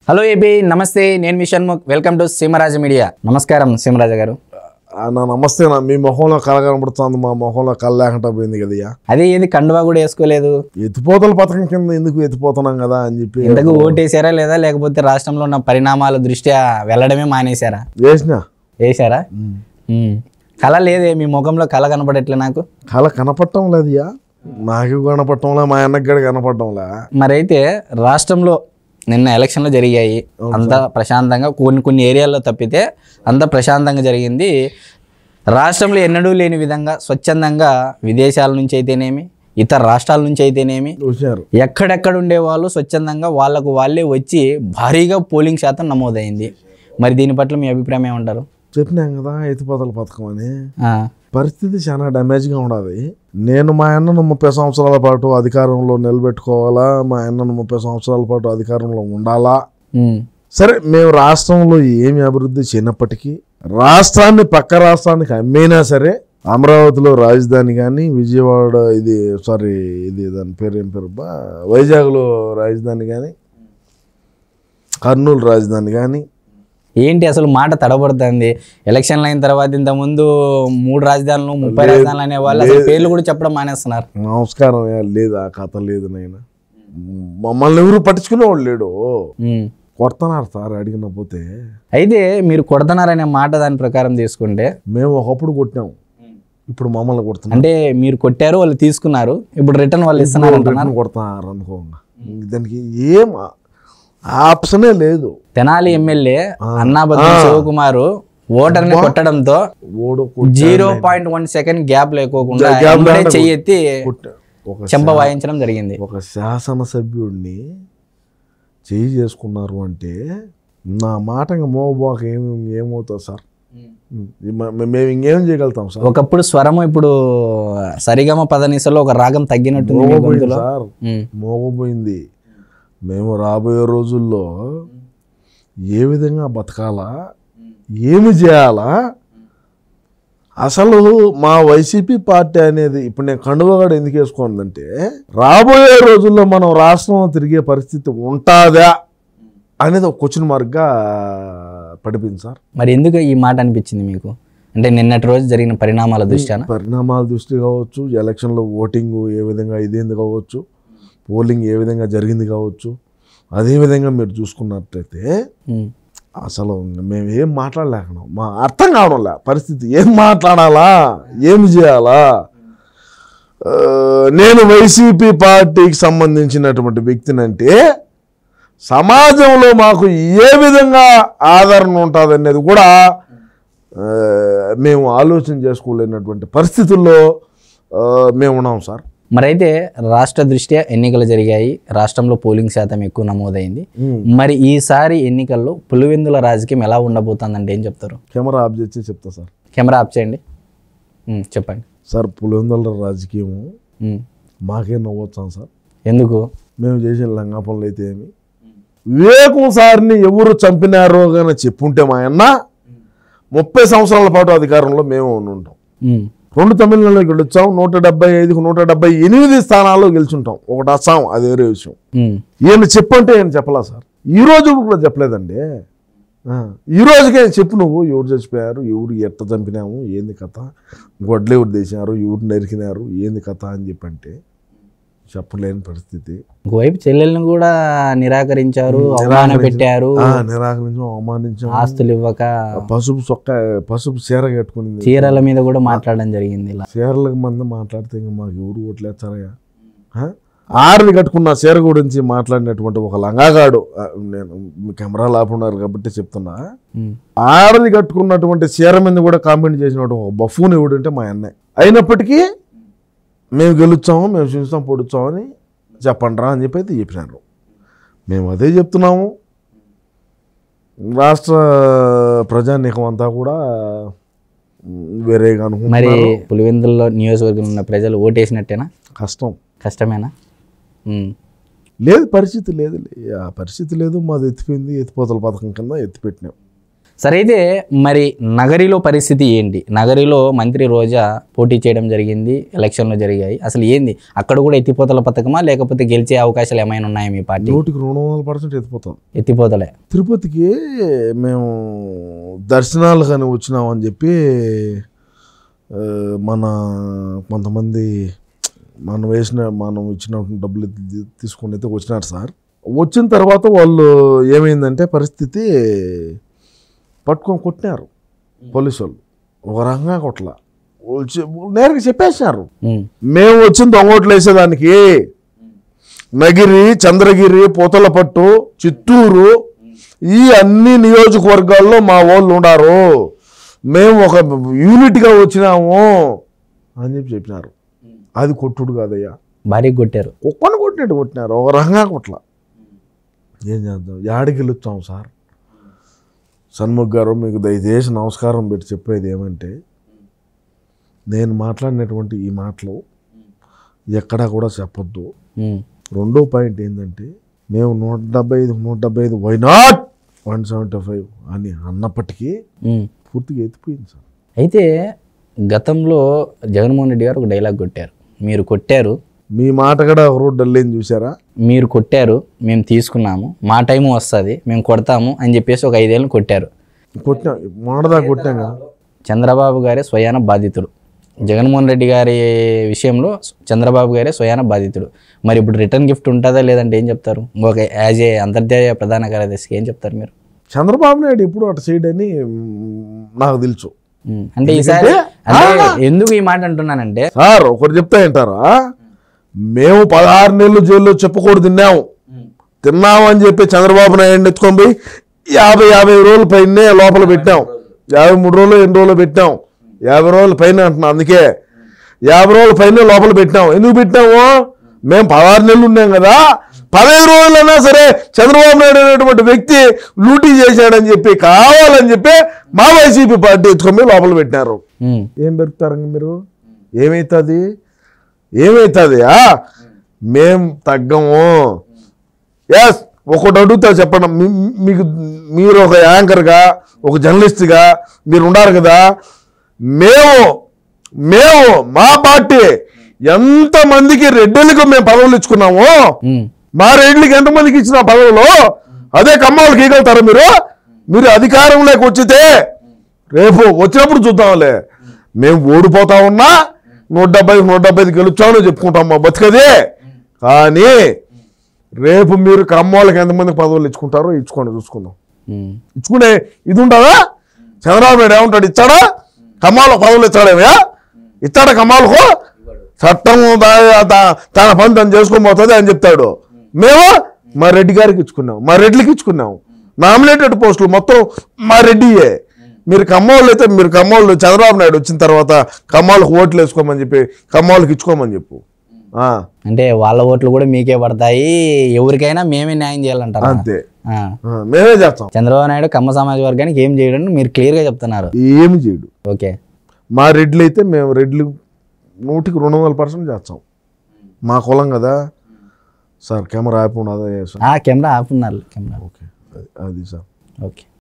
Hello AP నమస్తే, నేను మీ Shanmukh. Welcome to Seemaraja media. నమస్కారం సీమరాజ గారు. నమస్తే. మీ మొహంలో కళ కనబడుతుంది, మా మొహంలో కళ లేకుండా పోయింది కదా. అదే ఏది కండువా కూడా వేసుకోలేదు. ఎత్తిపోతల పథకం కింద ఎందుకు ఎత్తిపోతున్నాం కదా అని చెప్పి ఇంతకు ఓటేసారా లేదా, లేకపోతే రాష్ట్రంలో ఉన్న పరిణామాల దృష్ట్యా వెళ్ళడమే మానేశారా? వేసారా? కళ లేదే, మీ ముఖంలో కళ కనపడట్లే. నాకు కళ కనపడటం లేదుయా, నాకు కనపడటంలే, మా అన్నకి కూడా కనపడటంలే. మరైతే రాష్ట్రంలో నిన్న ఎలక్షన్లు జరిగాయి, అంతా ప్రశాంతంగా, కొన్ని ఏరియాల్లో తప్పితే అంతా ప్రశాంతంగా జరిగింది. రాష్ట్రంలో ఎన్నడూ లేని విధంగా స్వచ్ఛందంగా విదేశాల నుంచి అయితేనేమి, ఇతర రాష్ట్రాల నుంచి అయితేనేమి, ఎక్కడెక్కడ ఉండేవాళ్ళు స్వచ్ఛందంగా వాళ్ళకు వాళ్ళే వచ్చి భారీగా పోలింగ్ శాతం నమోదైంది. మరి దీని పట్ల మీ అభిప్రాయం ఏమంటారు? చెప్పినాం కదా ఎత్తిపోతల పథకం అని. పరిస్థితి చాలా డ్యామేజ్గా ఉండదు. నేను మా అన్నను 30 సంవత్సరాల పాటు అధికారంలో నిలబెట్టుకోవాలా, మా అన్నను 30 సంవత్సరాల పాటు అధికారంలో ఉండాలా. సరే, మేము రాష్ట్రంలో ఏమి అభివృద్ధి చేయనప్పటికీ రాష్ట్రాన్ని పక్క రాష్ట్రానికి అమ్మేనా సరే, అమరావతిలో రాజధాని కానీ, విజయవాడ దాని పేరు ఏం పేరు, వైజాగ్లో రాజధాని కానీ, కర్నూలు రాజధాని కానీ. ఏంటి అసలు మాట తడబడుతుంది? ఎలక్షన్లు అయిన తర్వాత ఇంతకుముందు 3 రాజధానులు 30 రాజధానులు అనేవాళ్ళు అసలు పేర్లు కూడా చెప్పడం మానేస్తున్నారు. నమస్కారం. లేదు, ఆ కథ లేదు నాయన. మమ్మల్ని ఎవరు పట్టించుకునేవాడు లేడు. కొడుతున్నారు సార్ అడిగిన పోతే. అయితే మీరు కొడుతున్నారనే మాట దాని ప్రకారం తీసుకుంటే, మేము ఒకప్పుడు కొట్టాము, ఇప్పుడు మమ్మల్ని కొడుతున్నారు. అంటే మీరు కొట్టారు, వాళ్ళు తీసుకున్నారు, ఇప్పుడు రిటర్న్ వాళ్ళు ఇస్తున్నారు, కొడుతున్నారు అనుకోంగా. దానికి ఏం ఆప్షనే లేదు. తెనాలి ఎమ్మెల్యే అన్నాబద్రి శివకుమార్ ఓటర్ని కొట్టడంతో 0.1 సెకండ్ గ్యాప్ లేకోకుండా చెయ్యెత్తి చెంప వాయించడం జరిగింది. ఒక శాసనసభ్యుడిని చేయి చేసుకున్నారు అంటే నా మాట మోగబాక ఏమవుతుంది సార్? మేము ఇంకేం చేయగలుగుతాం సార్? ఒకప్పుడు స్వరము, ఇప్పుడు సరిగమ పదనిసలో ఒక రాగం తగ్గినట్టుంది సార్, మోగపోయింది. మేము రాబోయే రోజుల్లో ఏ విధంగా బతకాలా, ఏమి చేయాలా, అసలు మా వైసీపీ పార్టీ అనేది ఇప్పుడు నేను కండువగాడు ఎందుకు వేసుకోనంటే, రాబోయే రోజుల్లో మనం రాష్ట్రంలో తిరిగే పరిస్థితి ఉంటుందా అనేది ఒక క్వశ్చన్ మార్క్గా పడిపోయింది సార్. మరి ఎందుకు ఈ మాట అనిపించింది మీకు? అంటే నిన్నటి రోజు జరిగిన పరిణామాల దృష్టి కావచ్చు, ఎలక్షన్లో ఓటింగ్ ఏ విధంగా ఇదేంది కావచ్చు, పోలింగ్ ఏ విధంగా జరిగింది కావచ్చు, అదేవిధంగా మీరు చూసుకున్నట్లయితే అసలు మేము ఏం మాట్లాడలేకున్నాం. మా అర్థం కావడం లే పరిస్థితి. ఏం మాట్లాడాలా, ఏమి చేయాలా? నేను వైసీపీ పార్టీకి సంబంధించినటువంటి వ్యక్తినంటే సమాజంలో మాకు ఏ విధంగా ఆదరణ ఉంటుంది అనేది కూడా మేము ఆలోచన చేసుకోలేనటువంటి పరిస్థితుల్లో మేము ఉన్నాం సార్. మరైతే రాష్ట్ర దృష్ట్యా ఎన్నికలు జరిగాయి, రాష్ట్రంలో పోలింగ్ శాతం ఎక్కువ నమోదైంది. మరి ఈసారి ఎన్నికల్లో పులివెందుల రాజకీయం ఎలా ఉండబోతుందంటే ఏం చెప్తారు? కెమెరా ఆఫ్ చేసి చెప్తా సార్. కెమెరా ఆఫ్ చేయండి, చెప్పండి సార్. పులివెందుల రాజకీయము మాకే నవ్వొచ్చాం సార్. ఎందుకు? మేము చేసిన లంగా పనులు అయితే ఏమి, వివేకం సార్ని ఎవరు చంపినారో కానీ చెప్పుంటే మా అన్న 30 సంవత్సరాల పాటు అధికారంలో మేము ఉంటాం. 2 తమిళనాడులో గెలుచాం, 175కు 178 స్థానాల్లో గెలుచుంటాం. ఒకటి అస్సాం, అది వేరే విషయం. ఈయన చెప్పంటే ఆయన చెప్పలా సార్. ఈ రోజు కూడా చెప్పలేదండి. ఈ రోజుకే చెప్పు, నువ్వు ఎవరు చచ్చిపోయారు, ఎవరు ఎట్ట చంపినాము, ఏంది కథ, గొడ్లు ఎవరు తీసినారు, ఎవరు నరికినారు, ఏంది కథ అని చెప్పంటే చెప్పలేని పరిస్థితి. ఒకవైపు చెల్లెల్ని కూడా నిరాకరించారు, పెట్టారు, అవమానించాం, ఆస్తులు ఇవ్వక పసుపు చీర కట్టుకుని చీరల మీద కూడా మాట్లాడడం జరిగింది. చీరలకు మంది మాట్లాడితే మాకు ఎవరు ఓట్లేస్తారయ్యా? ఆరది కట్టుకున్న చీర గురించి మాట్లాడినటువంటి ఒక లంగాగాడు, నేను కెమెరా లాపున్నారు కాబట్టి చెప్తున్నా, ఆరది కట్టుకున్నటువంటి చీర మీద కూడా కామెంట్ చేసినటువంటి ఒక బఫూన్ ఎవడంటే మా అన్నయ్య. అయినప్పటికీ మేము గెలుచాము, మేము చూస్తాం, పొడుచామని చెప్పండి రా అని చెప్పి అయితే చెప్పినారు. మేము అదే చెప్తున్నాము. రాష్ట్ర ప్రజానీకం అంతా కూడా వేరేగా అనుకుంటున్నారు. మరి పులివెందుల్లో నియోజకవర్గంలో ఉన్న ప్రజలు ఓటేసినట్టేనా? కష్టమేనా? లేదు, పరిస్థితి లేదు, ఆ పరిస్థితి లేదు. మాది ఎత్తిపోయింది, ఎత్తిపోతల పథకం కింద ఎత్తిపెట్టినాం. సరే అయితే మరి నగరిలో పరిస్థితి ఏంటి? నగరిలో మంత్రి రోజా పోటీ చేయడం జరిగింది, ఎలక్షన్లు జరిగాయి. అసలు ఏంది అక్కడ కూడా ఎత్తిపోతల పథకమా లేకపోతే గెలిచే అవకాశాలు ఏమైనా ఉన్నాయా మీ పార్టీ? 100% ఎత్తిపోతాం. ఎత్తిపోతలే. తిరుపతికి మేము దర్శనాలు కానీ వచ్చినామని చెప్పి మన కొంతమంది మనం ఇచ్చిన డబ్బులు తీసుకుని అయితే వచ్చినారు సార్. వచ్చిన తర్వాత వాళ్ళు ఏమైందంటే పరిస్థితి పట్టుకొని కొట్టినారు పోలీసు వాళ్ళు. ఒక రకంగా కొట్ల నేరుగా చెప్పేసినారు, మేము వచ్చిన దొంగోట్లు వేసేదానికి నగిరి, చంద్రగిరి, పూతలపట్టు, చిత్తూరు ఈ అన్ని నియోజకవర్గాల్లో మా వాళ్ళు ఉన్నారు, మేము ఒక యూనిట్గా వచ్చినాము అని చెప్పినారు. అది కొట్టుడు కాదయ్యా, భారీ కొట్టారు. ఒక్కని కొట్టినట్టు కొట్టినారు, ఒక రకంగా కొట్ల. ఏం చేద్దాం, యాడికి వెళ్ళొచ్చాం సార్. షణ్ముఖ్ గారు మీకు దయచేసి నమస్కారం పెట్టి చెప్పేది ఏమంటే, నేను మాట్లాడినటువంటి ఈ మాటలు ఎక్కడా కూడా చెప్పొద్దు. రెండో పాయింట్ ఏంటంటే, మేము 175 వై నాట్ 175 అని అన్నప్పటికీ పూర్తిగా ఎత్తిపోయింది సార్. అయితే గతంలో జగన్మోహన్ రెడ్డి గారు ఒక డైలాగ్ కొట్టారు, మీరు కొట్టారు, మీ మాట కూడా రోడ్డు డల్లేని చూసారా, మీరు కొట్టారు మేము తీసుకున్నాము, మా టైము వస్తుంది మేము కొడతాము అని చెప్పేసి ఒక 5 ఏళ్ళు కొట్టారు. కొట్టినా మాటదా కొట్టాం కదా. చంద్రబాబు గారే స్వయాన బాధితుడు, జగన్మోహన్ రెడ్డి గారి విషయంలో చంద్రబాబు గారే స్వయాన బాధితుడు. మరి ఇప్పుడు రిటర్న్ గిఫ్ట్ ఉంటుందా లేదంటే ఏం చెప్తారు? ఒక యాజ్ ఏ అంతర్జాతీయ ప్రధాన కార్యదర్శికి ఏం చెప్తారు మీరు? చంద్రబాబు నాయుడు ఇప్పుడు అటు సైడ్ అని నాకు తెలుసు. అంటే ఈసారి ఎందుకు ఈ మాట అంటున్నానంటే సార్ ఒకటి చెప్తా ఏంటారా, మేము 16 నెలలు జైల్లో చెప్పకూడదు తిన్నాము అని చెప్పి చంద్రబాబు నాయుడు ఎత్తుకొని పోయి 50 రోజుల పైనే లోపల పెట్టాం. 53 రోజులు 8 రోజులు పెట్టాం, 50 రోజుల పైన అంటున్నాం. అందుకే 50 రోజుల పైన లోపల పెట్టాం. ఎందుకు పెట్టాము, మేము 16 నెలలు ఉన్నాం కదా, 15 రోజులైనా సరే చంద్రబాబు నాయుడు అనేటువంటి వ్యక్తి లూటీ చేశాడని చెప్పి కావాలని చెప్పి మా వైసీపీ పార్టీ ఎత్తుకొని లోపల పెట్టినారు. ఏం పెరుగుతారండి మీరు, ఏమవుతుంది మేం తగ్గము. ఎస్ ఒకటి అడుగుతా చెప్పండి, మీరు ఒక యాంకర్గా ఒక జర్నలిస్ట్గా మీరు ఉన్నారు కదా, మేము మా పార్టీ ఎంతమందికి రెడ్డిలకు మేము పదవులు ఇచ్చుకున్నాము, మా రెడ్డికి ఎంతమందికి ఇచ్చిన పదవులు అదే కమ్మాలకు ఇవ్వగలుగుతారా మీరు అధికారంలోకి వచ్చితే? రేపు వచ్చినప్పుడు చూద్దాంలే, మేము ఓడిపోతా ఉన్నా 170 గెలుచామని చెప్పుకుంటాం మా బతికదే. కానీ రేపు మీరు కమ్మోళ్ళకి ఎంతమందికి పదవులు ఇచ్చుకుంటారో చూసుకుందాం. ఇచ్చుకునే ఇది ఉంటుందా? చంద్రబాబు నాయుడు ఏమంటాడు, ఇచ్చాడా కమ్మాలకు పదవులు ఇచ్చాడేమయ్యా, ఇచ్చాడా కమ్మాలకు? చట్టం తన పని తను చేసుకొని పోతుంది అని చెప్తాడు. మేము మా రెడ్డి గారికి ఇచ్చుకున్నాం, మా రెడ్డికి ఇచ్చుకున్నాం. నామినేటెడ్ పోస్టులు మొత్తం మా రెడ్డియే. మీరు కమ్మోళ్ళు అయితే మీరు కమ్మోళ్ళు చంద్రబాబు నాయుడు వచ్చిన తర్వాత కమ్మోళ్ళకి ఓట్లు వేసుకోమని చెప్పి కమ్మోళ్ళకి ఇచ్చుకోమని చెప్పు. అంటే వాళ్ళ ఓట్లు కూడా మీకే పడతాయి, ఎవరికైనా మేమే న్యాయం చేయాలంటారు. అంతే, మేమే చేస్తాం. చంద్రబాబు నాయుడు కమ్మ సమాజ వర్గానికి ఏం చేయడం మీరు క్లియర్గా చెప్తున్నారు. ఏమి చేయడు. ఓకే, మా రెడ్లు అయితే మేము రెడ్లు 100% చేస్తాం. మా కులం కదా సార్. కెమెరా ఆపి ఉన్నదా? కెమెరా ఆపున్నారు. కెమెరా ఓకే, అది సార్. ఓకే.